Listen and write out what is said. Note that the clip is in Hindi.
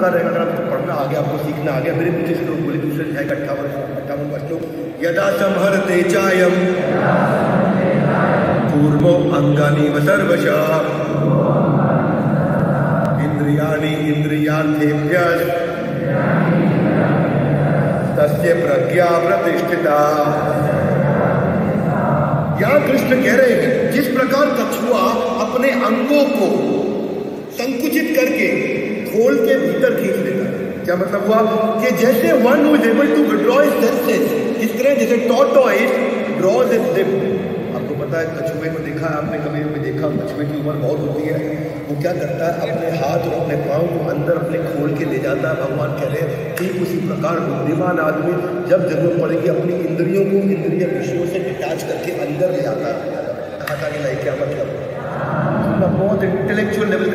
पता रहेगा। अगर आपको पढ़ना आ गया, आपको सीखना आ गया, मेरे पीछे से लोग बोले दूसरे अध्याय का 58वां श्लोक, यदा संहरते चायम पूर्वो अंगानि सर्वशः इंद्रियाणि इंद्रियार्थेभ्यः तस्य प्रज्ञा प्रतिष्ठिता। यहां कृष्ण कह रहे हैं जिस प्रकार कछुआ अपने अंगों को संकुचित करके खोल के भीतर खींच लेता है, क्या मतलब हुआ कि जैसे one who is able to withdraw his senses, इस तरह जैसे टॉर्टोइज ड्रॉज हिज लिम्ब। आपको पता है कछुए को देखा है आपने, कभी भी देखा, कछुए की उम्र बहुत होती है, वो क्या करता है अपने हाथ और अपने पाँव को अंदर अपने खोल के ले जाता है। भगवान कह रहे हैं ठीक उसी प्रकार बुद्धिमान आदमी जब जरूरत पड़ेगी अपनी इंद्रियों को इंद्रिय विषयों से डिटैच करके अंदर ले आता है। कहा था कि नहीं, क्या मतलब बहुत इंटेलेक्चुअल लेवल